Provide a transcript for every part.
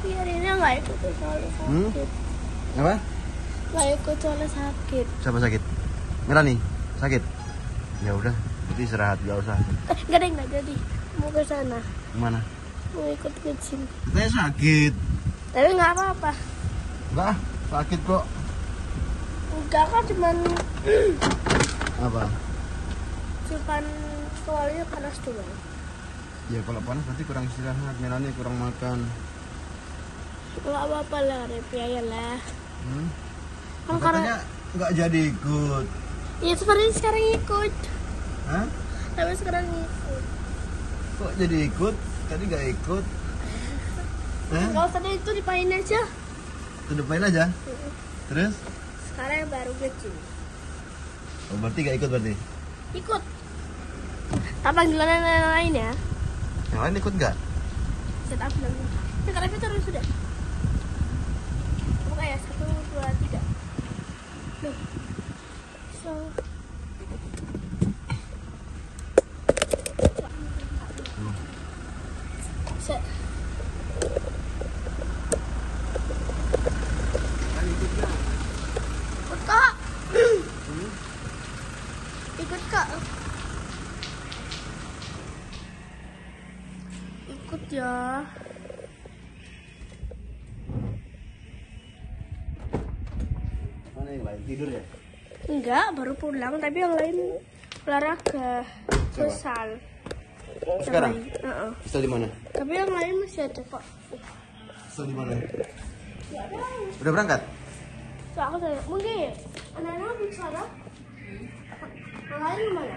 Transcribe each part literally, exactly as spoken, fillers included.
Tapi hari ini nggak ikut soalnya sakit. Hmm? Apa? Nggak ikut soalnya sakit. Siapa sakit? Melani sakit. Ya udah, jadi istirahat, gak usah. Eh, nggak ada nggak jadi. Mau ke sana. Kemana? Mau ikut ke gym. Katanya sakit. Tapi nggak apa-apa. Enggak, sakit kok. Enggak kan cuman Apa? cuman soalnya panas doang. Ya kalau panas berarti kurang istirahat, Melani kurang makan. Nggak apa-apa lah, Repi ya lah. Hmm? Kan Katanya nggak jadi ikut. Ya seperti sekarang ikut. Hah? Tapi sekarang ikut. Kok jadi ikut? Tadi nggak ikut. Hah? Nggak usah deh, itu dipain aja. Kedepain aja. Terus? Sekarang baru ke gym. Oh, berarti nggak ikut berarti? Ikut. Tak panggilan yang lain ya. Yang lain ikut nggak? Set up dulu. Sekarang itu terus sudah. Buka ya, satu, dua, tiga. Loh. So. Set. Ikut kak. Ikut kak. Ikut ya. Mana yang lain tidur ya? Enggak, baru pulang. Tapi yang lain olahraga, futsal. Sekarang? Heeh. Bisa di mana? Tapi yang lain masih ada kok. Bisa di mana? Udah berangkat? So, aku tanya, mungkin anak-anak bicara. Yang lain gimana?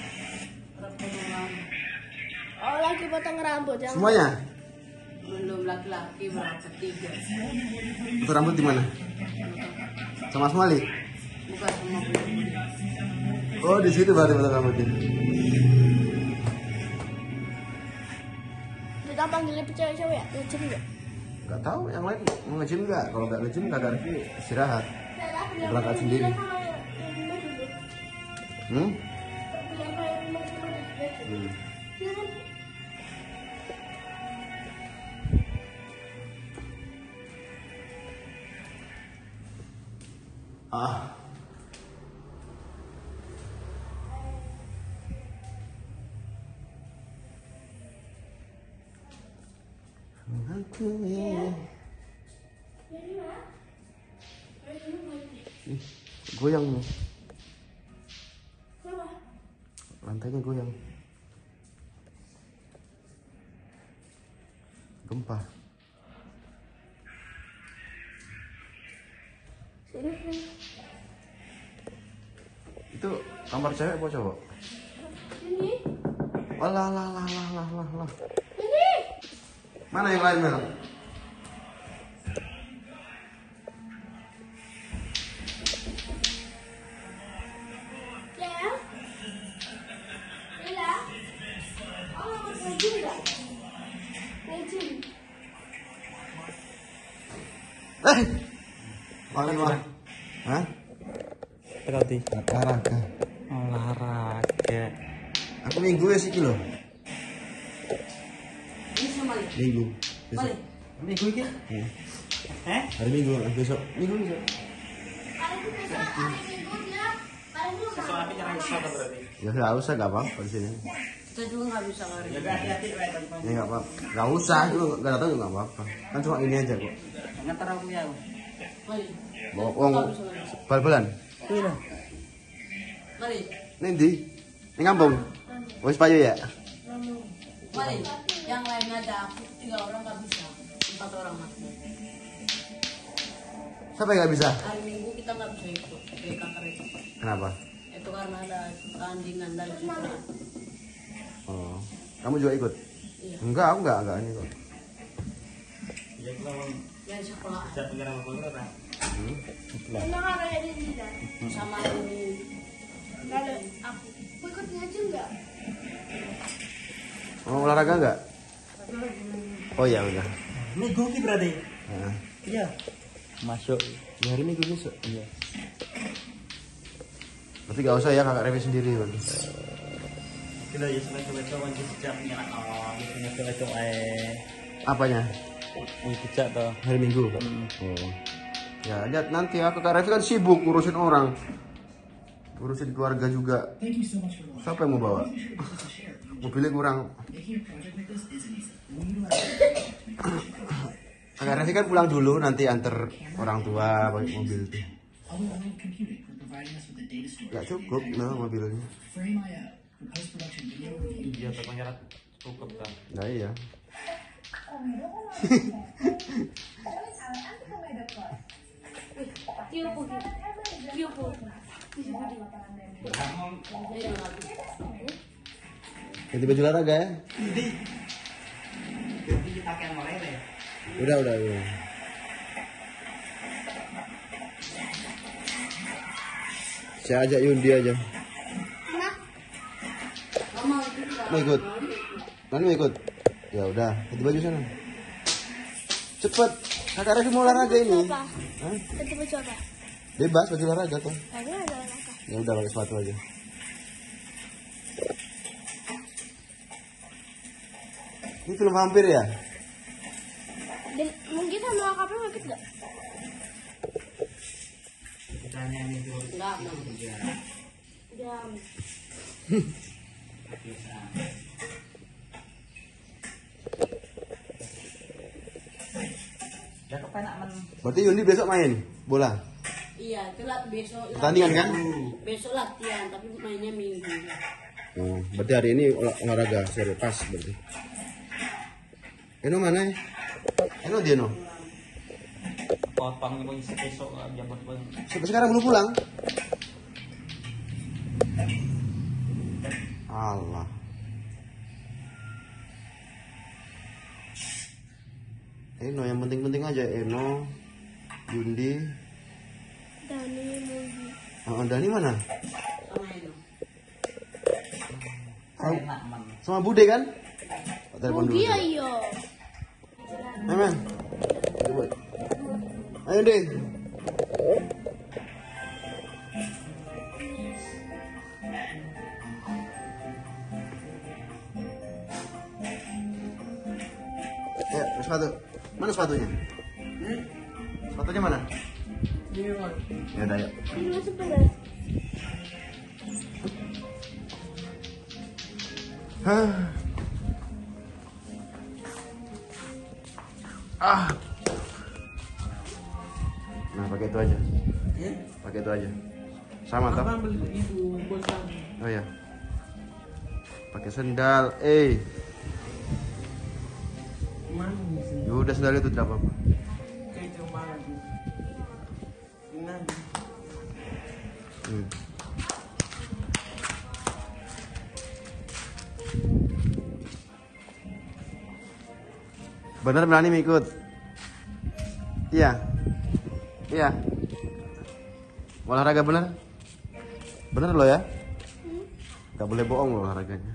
Oh, lagi potong rambut. Yang Semuanya? Belum, laki-laki berapa tiga. Potong rambut di mana? Sama Asmali? Bukan sama belum. Oh, di situ berarti potong rambutnya. kita panggilnya cewek-cewek ya? Nge-gym nggak? Gak tahu yang lain mau nge-gym nggak? Kalau nggak nge-gym kagak Rifki istirahat. Berangkat sendiri. Hmm? Hmm. Ah. Aku ya. Ih, goyang nih. Lantainya goyang. Gempa. Itu kamar cewek apa cowok? Ini. Alah, lah, lah, lah, lah, lah, lah. Ini. Mana yang lain, Mel? Ya. Iya. Oh, mau nge-gym nggak? Nge-gym. Eh, makan mah. Hah? Berarti Olahraga. olahraga. Aku minggu ya sih kilo. Ini sama lagi. Minggu. Besok. Balik. Minggu ini? Iya. Eh? Hari Minggu, besok. Minggu besok. Hari itu besok, hari Minggu dia. Hari Minggu. Sesuatu api nyerang sesuatu berarti. Ya nggak usah, nggak apa-apa di sini. Kita juga nggak bisa lari. Jaga hati-hati, Pak, teman-teman. Ya nggak apa-apa. Nggak usah, juga nggak datang juga nggak apa-apa. Kan cuma ini aja kok. Ngantar aku ya. Balik. Bawa uang bal-balan. Tuh. Balik. Nanti, ini kampung. Wes payu ya. Balik. Yang lain ada aku tiga orang nggak bisa. Empat orang masih. Siapa yang nggak bisa? Hari Minggu kita nggak bisa ikut ke kantor itu. Kenapa? Itu karena ada tandingan dari kita. Oh, kamu juga ikut? Iya. Enggak, aku enggak, enggak ini kok. Ya kalau Yang sekolah bisa pengen sama gue kan. Hmm. Emang ada yang di sini kan? sama ini. Kalau aku, mau ikut nge-gym nggak? Mau olahraga enggak? Oh ya udah. Minggu ini berarti. Nah, Iya. Masuk. ya hari Minggu besok. Iya. Berarti nggak usah ya kakak Revi sendiri kan? Kita ya sampai coba-coba sejak nyerang. Oh, biasanya coba-coba eh. Apanya? Ini pecah toh. Hari Minggu. Hmm. Oh. Ya, lihat nanti ya Kak Revi kan sibuk ngurusin orang. Ngurusin keluarga juga. Siapa yang mau bawa? Mobilnya kurang. Kak Revi kan pulang dulu, nanti antar orang tua pakai mobil itu. Gak cukup nah mobilnya. Dia terpengaruh cukup kan. Nah iya. Tiup tiup Ganti baju olahraga ya? Udah, udah, udah. Saya ajak Yundi aja. Mau ikut? Mana mau ikut? Ya udah, ganti baju sana. Cepet, Kakak Revi mau olahraga ini. Apa? Hah? Ganti baju apa? Bebas baju olahraga tuh. Tadi ada olahraga. Ya udah pakai sepatu aja. Ini film vampir ya? Dan mungkin sama kakaknya mau ikut nggak? Enggak, enggak. Jam. Ya kepenak men. Berarti Yundi besok main bola? Iya, itu lah besok. Pertandingan kan? Besok latihan, tapi mainnya minggu. Oh, berarti hari ini olah- olahraga serius pas berarti. Eno mana ya? Eno dia no? Potong itu besok jam berapa? Sampai sekarang belum pulang? Allah. Eno yang penting-penting aja Eno, Yundi. Dani Mugi. Oh, Dani mana? Sama itu. Sama, Enak men. sama Bude kan? Oh, telepon dulu. Mugi coba. ayo. Ayo men. Coba. Ayo deh. Ya, sepatu. Mana sepatunya? Sepatunya mana? Iya, Bang. Ya udah, yuk. Ini masuk benar. Hah. Ah. Nah, pakai itu aja. Ya? Pakai itu aja. Sama toh? Abang beli itu bosan. Oh ya. Pakai sendal. Eh, Mana sih? ya udah sendal itu tidak apa-apa. Kayak cuma itu. Ini. Hmm. Bener Melani mau ikut? Iya. Iya. Olahraga bener? Bener lo ya? Gak boleh bohong lo olahraganya.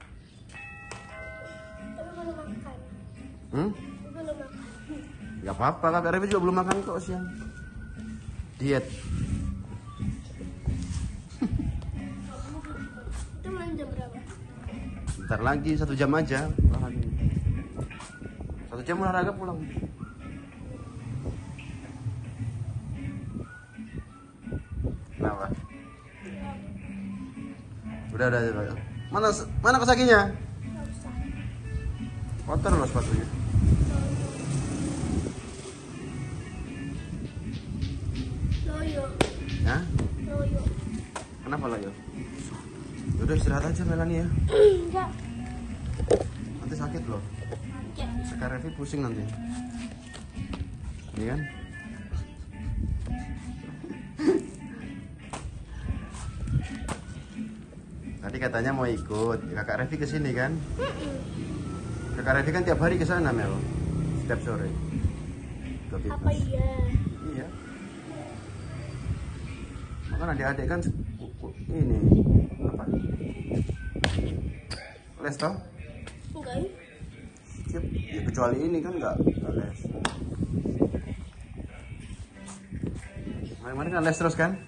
Tapi belum makan. Hmm? Belum makan. Gak apa-apa, Kakak Revi juga belum makan kok siang. Diet. Itu main jam berapa? Bentar lagi, satu jam aja olahraga. Satu jam olahraga pulang. Kenapa? Udah, udah, udah. Mana, mana kakinya? Nggak usah. Kotor loh sepatunya. Loyo. Hah? Loyo. Kenapa lo yo? Udah istirahat aja Melani ya. Enggak. Nanti sakit loh. Ya. Sekarang Revi pusing nanti. Iya kan? Tadi katanya mau ikut. Kakak Revi kesini kan? Kakak Revi kan tiap hari ke sana Mel. Setiap sore. Ke fitness. Apa iya? Iya. Makanya adik-adik kan ku- ku- ini apa? Les toh? Enggak. Ya, ya kecuali ini kan nggak nggak les. Kemarin kan les terus kan?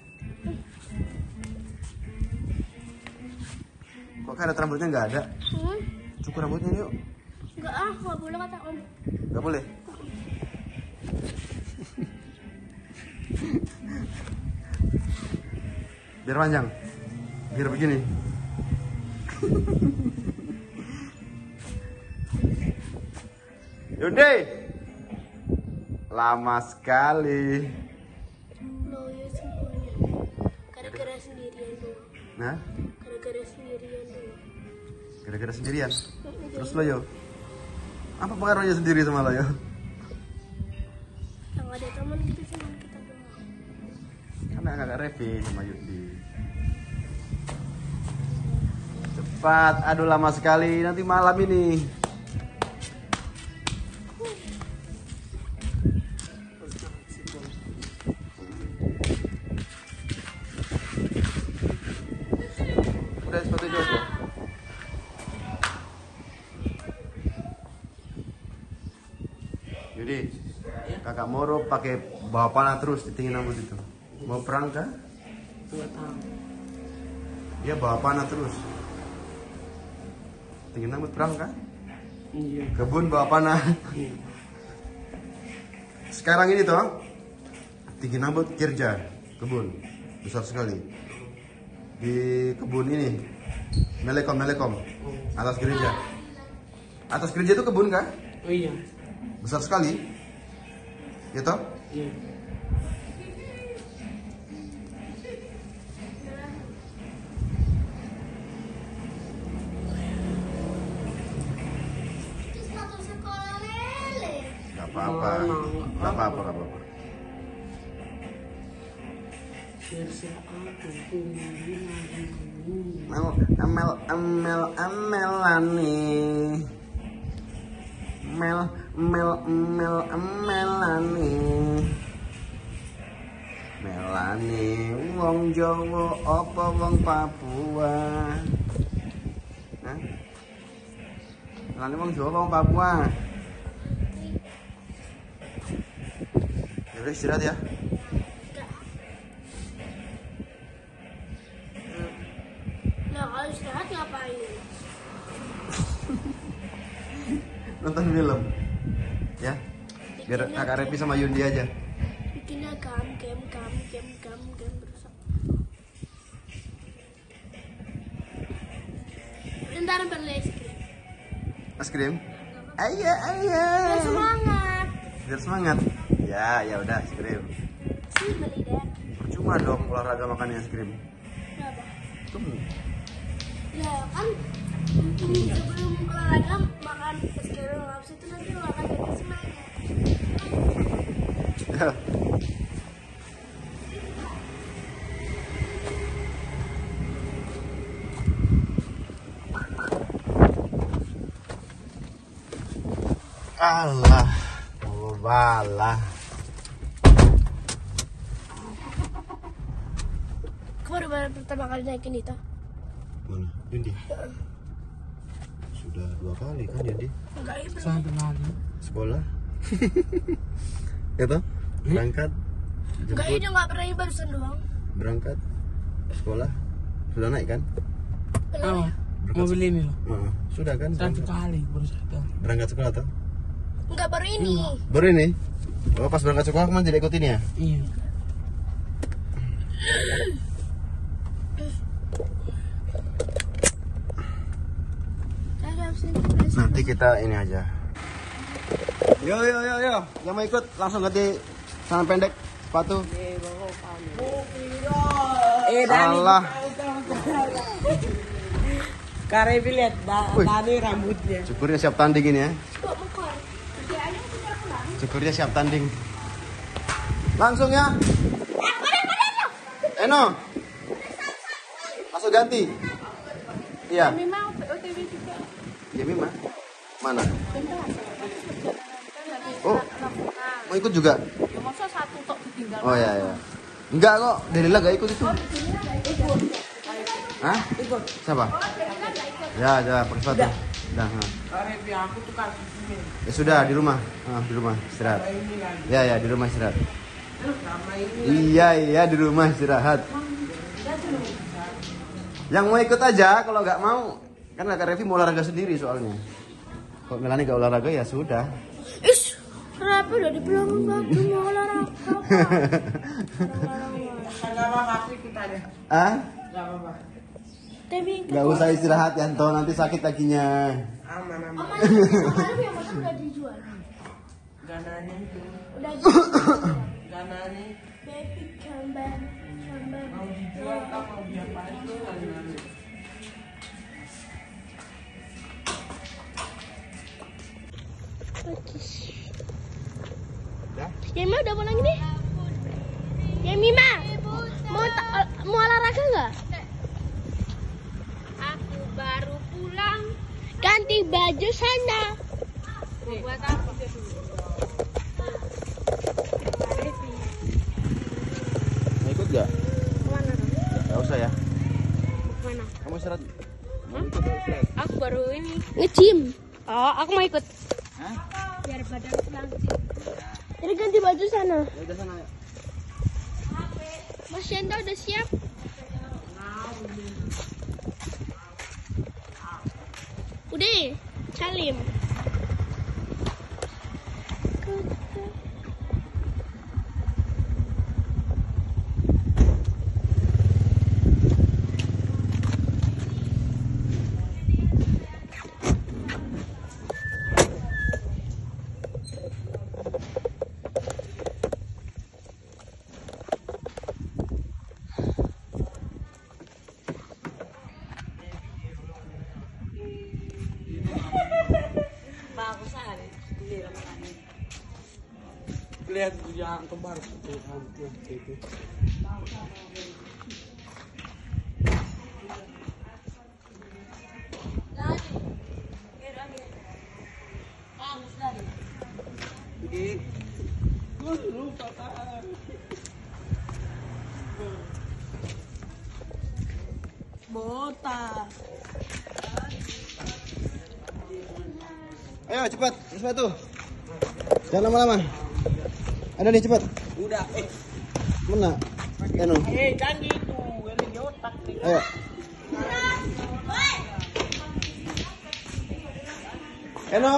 Kok karet rambutnya nggak ada? Hmm? Cukur rambutnya yuk. Enggak ah, nggak boleh kata om. Nggak boleh. Biar panjang. Biar begini. Yundi. Lama sekali. Loh ya semuanya. Gara-gara sendirian doang. Nah, Gara-gara sendirian doang. gara-gara sendirian. Terus lo yo. Apa pengaruhnya sendiri sama lo yo? Yang ada teman kita cuma kita doang. Karena kakak Revi sama Yundi. Cepat, aduh lama sekali nanti malam ini. Udah sepatu itu aja. Yudi, kakak Moro pakai bawa panah terus di tinggi rambut itu. Mau perang kah? Dia bawa panah terus. Tinggi rambut perang kah? Iya. Kebun bawa panah. Sekarang ini toh, tinggi rambut kerja kebun besar sekali. Di kebun ini, Melekom Melekom, atas gereja. Atas gereja itu kebun kah? Oh iya. Besar sekali, ya toh? Iya. Sepatu sekolah lele. Gak apa-apa, gak apa-apa, gak apa-apa. Siap-siap aku tinggalin Mel, Amel, Amel, Amelani. Mel, Mel, Mel, Amelani. Melani, wong Jawa apa wong Papua? Hah? Melani wong Jawa wong Papua. Ya udah istirahat ya. Nah kalau istirahat ngapain? Nonton film. Ya. Biar kakak Revi sama Yundi aja. Bikinnya gam, game, gam, game, gam, game berusak. Bentar beli es krim. Es krim? Ayo, ayo. Biar semangat. Biar semangat. Ya, ya udah es krim. Sih beli deh. Percuma dong olahraga makan es krim. Berapa? Tuh. Ya kan sebelum olahraga makan es krim habis itu nanti olahraga biar semangat. Allah, oh balah. Kemarin baru pertama kali naikin itu. Mana? Yundi? Sudah dua kali kan Yundi? Enggak itu. Satu kali. Sekolah? Ya toh? Berangkat? Enggak Jemput? itu enggak pernah ini barusan doang. Berangkat? Sekolah? Sudah naik kan? Oh, mobil ini loh. Nah, sudah kan? Satu Berangkat, kali baru satu. berangkat sekolah toh? Enggak baru ini. Baru ini? Oh, pas berangkat sekolah kemarin tidak ikutin ya? Iya. Saya habis ini. Nanti kita ini aja. Yo yo yo yo, yang mau ikut langsung ganti celana pendek, sepatu. Eh, Salah. Karevi lihat Wih. tadi rambutnya. Cukurnya siap tanding ini ya. Kok mekar? Kerjaannya udah pulang. Cukurnya siap tanding. Langsung ya. Eno. Langsung ganti. Iya. Memang O T W juga. Ya Mima. Mana? Oh. Mau ikut juga? Ya masa satu tok ditinggal. Oh ya ya. Enggak kok, Delila gak ikut itu. Hah? Ikut. Siapa? Ya, ya, pakai sepatu. Udah, ha. Karevi aku tuh kaki sini. Ya sudah di rumah. Ah, di rumah istirahat. Ini lagi. Ya ya, di rumah istirahat. Sama ini. Iya, iya di rumah istirahat. Yang mau ikut aja, kalau nggak mau, kan Kak Revi mau olahraga sendiri soalnya. Kalau Melani nggak olahraga ya sudah. Ish, Kenapa udah dibilangin lagi mau olahraga? Enggak apa-apa aku ikut aja. Ah? Enggak apa-apa. Tapi Nggak usah istirahat Yanto, nanti sakit kakinya. Aman aman. Om Alif, Om Alif yang mana udah dijual? Gananya itu. Udah dijual. Gananya Baby gambar, gambar. mau dijual atau mau diapain tuh gananya. Yemi udah pulang ini? Yemi ma, mau ta- mau olahraga nggak? Aku baru pulang. Ganti baju sana. Buat apa? Mau ikut nggak? Kemana? Nggak usah ya. Kemana? Kamu istirahat. Mau ikut nggak istirahat? Aku baru ini. Nge-gym. Oh, aku mau ikut. Biar badan langsing. Jadi ganti baju sana. Ya udah sana. Mas Yanta udah siap? Udah, Salim. Lihat yang kembar itu hampir itu. Jadi, gue lupa kan. Botak. Ayo cepat, sepatu. Jangan lama-lama. Ada nih cepat. Udah, eh. Mana? Eno. Eh, jangan gitu. Ini di otak nih. Ayo. Eno.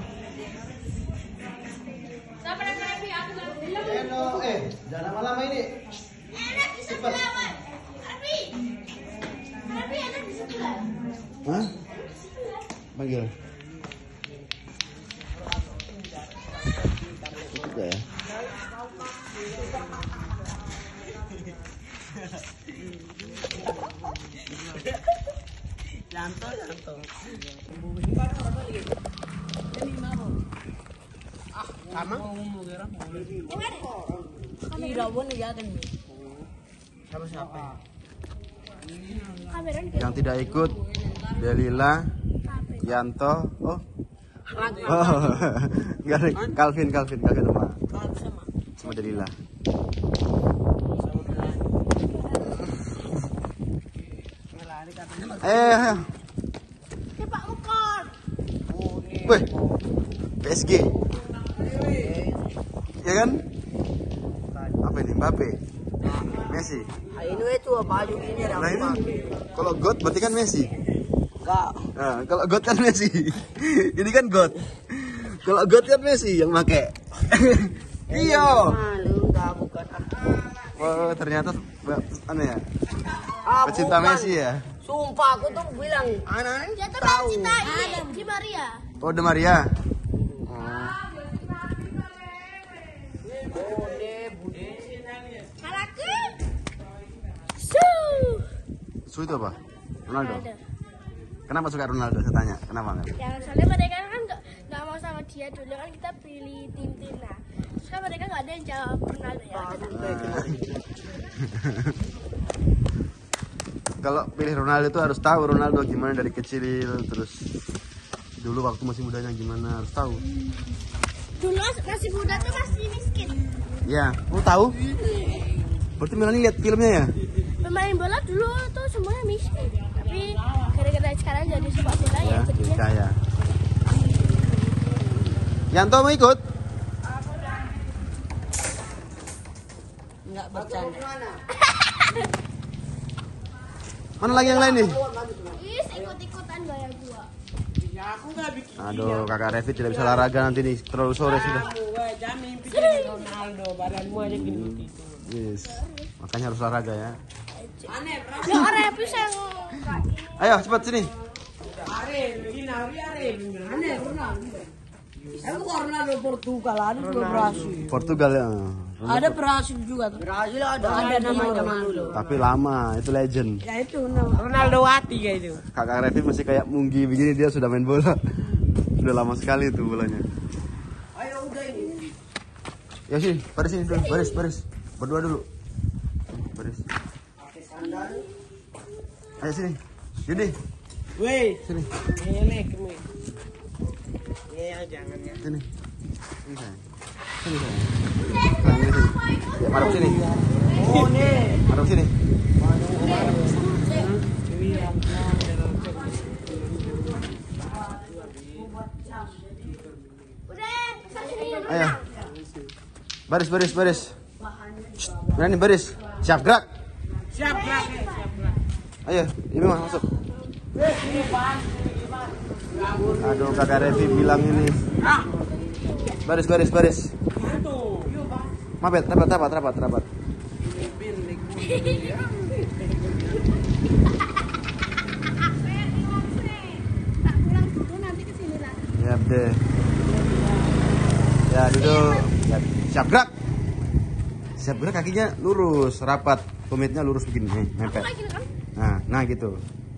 Eno, eh, jangan lama-lama ini. Enak di sebelah, Pak. Arfi. Arfi enak di sebelah. Hah? Panggil. Juga ya. Yanto, Yanto. Ah, sama? Tidak boleh ya kan. Sama siapa? Kamera di Yang tidak ikut Delila, Yanto, oh, oh, enggak ada Calvin, Calvin, Calvin sama, Sama. sama Delila. Eh, ayo. Pak Mukor. Wih, P S G, ya kan? Apa ini, Mbappe, Messi. Ini itu baju gini ada Nah ini, kalau God berarti kan Messi. enggak. Nah, kalau God kan Messi. Ini kan God. Kalau God kan Messi yang make. Iya. Malu enggak bukan. Wah, ternyata aneh ya. Ah, Pecinta bukan. Messi ya. Sumpah aku tuh bilang anak-anak Dia tuh tahu. cinta ini di Maria. Oh, De Maria. Bude, bude. Halakin. Su. Su itu apa? Ronaldo. Kenapa suka Ronaldo? Saya tanya. Kenapa kan? Ya soalnya mereka kan nggak nggak mau sama dia dulu kan kita pilih tim tim nah. Terus kan mereka nggak ada yang jawab Ronaldo ya. Kalau pilih Ronaldo itu harus tahu Ronaldo gimana dari kecil, terus dulu waktu masih mudanya gimana, harus tahu. Dulu masih muda tuh masih miskin. Ya, lu tahu? Berarti Melani lihat filmnya ya? Pemain bola dulu tuh semuanya miskin. Tapi gara-gara sekarang jadi sepak bola ya, Ya, jadi jadinya kaya. Yanto mau ikut? Enggak bercanda. Mana lagi yang lain nih? Is ikut-ikutan gaya gua. Ya aku nggak bikin. Aduh, kakak Revi tidak bisa olahraga nanti nih, terlalu sore sudah. Kamu gak jamin bikin Ronaldo, badanmu aja gini gitu. Yes. Makanya harus olahraga ya. Aneh, berapa? Ya orang bisa yang Ayo cepat sini. Are, begini, are, are. Aneh, Ronaldo. Emang Ronaldo Portugal ada juga Brasil. Portugal ya. Ada Brasil juga tuh. Brasil ada. Ada namanya zaman dulu. Tapi lama, itu legend. Ya itu Ronaldo Wati kayak itu. Kakak Revi masih kayak munggi begini, dia sudah main bola. Sudah lama sekali itu bolanya. Ayo udah ini. Ya sini, baris sini dulu, baris, baris. Berdua dulu. Baris. Pakai sandal. Ayo sini. Yudi, Weh, sini. elek nih. Ya jangan ya. Sini. Sini sayang. Sini sayang. Sayang, ini sini. Ya, madep sini. Oh nih. Madep sini. Ayo. Baris, baris, baris. Shh, berani baris. Siap gerak. Siap gerak, siap gerak. Ayo, ini mah masuk. Aduh, kakak Revi bilang ini. Baris, baris, baris. Mabet, rapat, rapat, rapat, rapat. tak pulang dulu nanti kesini lagi. Ya deh. Ya duduk. Ya, siap gerak. Siap gerak, kakinya lurus, rapat. Tumitnya lurus begini, nih, nempel. Lagi kan? Nah, nah gitu.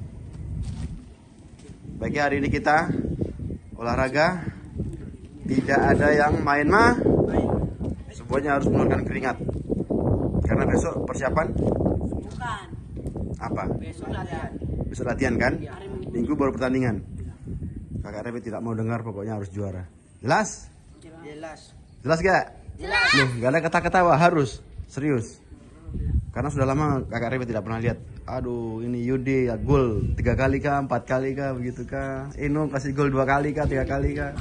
Baiknya hari ini kita olahraga. Tidak ada yang main mah. Semuanya harus mengeluarkan keringat. Karena besok persiapan Bukan. apa? Besok latihan. Besok latihan kan? Minggu baru pertandingan. Kakak Revi tidak mau dengar, pokoknya harus juara. Jelas? Jelas. Jelas gak? Jelas. Loh, gak ada kata-ketawa, harus serius. Karena sudah lama kakak Revi tidak pernah lihat. Aduh, ini Yudi ya gol tiga kali kah, empat kali kah, begitu kah? Eno kasih gol dua kali kah, tiga kali kah?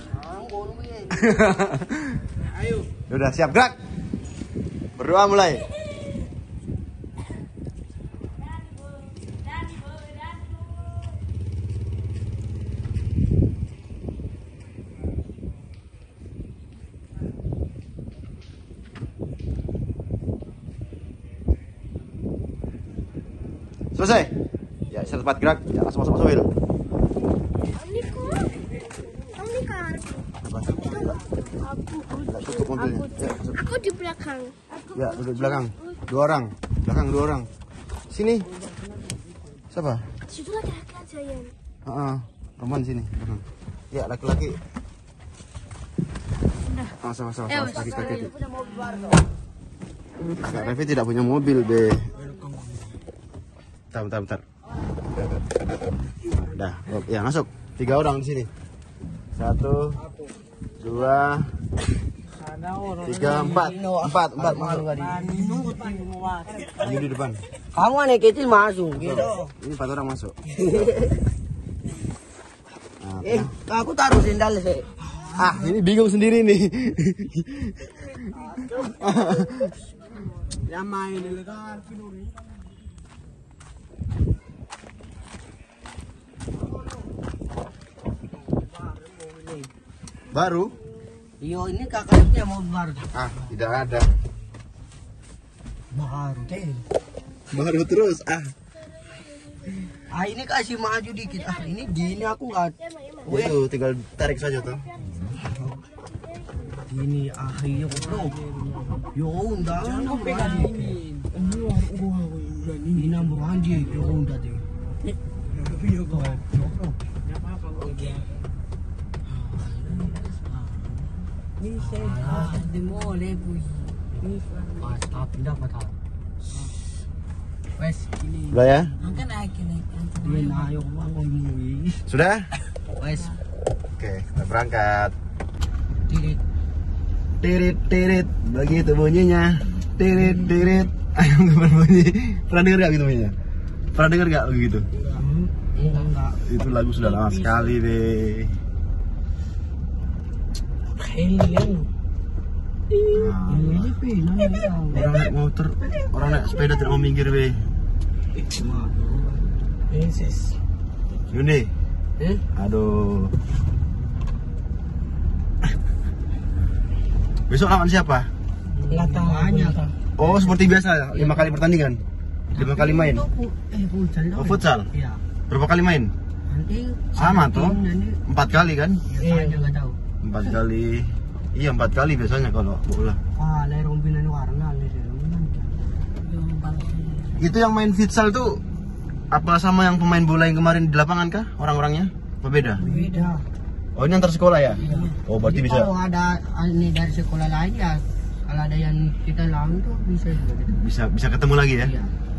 Ayo. Udah siap gerak. Berdoa mulai. Selesai. Ya, cepat gerak. Ya, langsung masuk mobil. Ini kok. Ini kan. Apa? Aku. Nggak cukup mobilnya. Ya, masuk. Aku di belakang. Aku Ya, duduk di belakang. Dua orang. Belakang dua orang. Sini. Siapa? situ laki-laki aja ya. Heeh. Roman sini. Belakang. Ya, laki-laki. Ah, sama sama sama kaki kaki. Kak Revi tidak punya mobil, Be. Bentar, bentar, bentar. Dah, ya masuk. Tiga orang di sini. Satu, dua, tiga, empat, empat, empat masuk. Ini di depan. Kamu aneh kecil masuk gitu. Ini empat orang masuk. Nah, Eh, aku taruh sendal sih. ah, ini bingung sendiri nih. Ya main dulu kan. Baru? Yo ini kakaknya mau baru. Ah, tidak ada. Baru deh. Baru terus. Ah, Ah ini kasih maju dikit. Ah ini gini aku nggak. itu tinggal tarik saja tuh. Ini ah iya bro. Yo udah. Jangan pegang ini. Ini nomor anjing. Yo udah deh. Iya kok. Ini saya dimole puy. Pas tapi dapat tahu. Wes ini. Udah ya? Angkat naik ini. Dia ayo bangun ini. Sudah? Wes. Oke, kita berangkat. Tirit. Tirit, tirit. Begitu bunyinya. Tirit, tirit. Ayo berbunyi. Pernah dengar gak gitu bunyinya? Pernah dengar gak begitu? Enggak enggak. Itu lagu sudah lama sekali deh. Alien. Ini pina Orang naik motor, orang naik sepeda tidak mau minggir be. Yesus. Yuni, Eh? Aduh. Besok lawan siapa? Nggak tahu. Banyak. Oh, seperti biasa, lima kali pertandingan, lima kali main. Eh, futsal. Oh, futsal. Iya. Berapa kali main? Nanti Sama tuh, empat kali kan? Iya, nggak tahu. Empat kali. Iya, empat kali biasanya kalau bola. Ah, lerong binan warna Itu yang main futsal tuh apa sama yang pemain bola yang kemarin di lapangan kah? Orang-orangnya? Apa beda? Beda. Oh, ini antar sekolah ya? Iya. Oh, berarti Jadi bisa kalau ada ini dari sekolah lain ya, kalau ada yang kita lawan tuh bisa juga gitu. bisa bisa ketemu lagi ya? Iya.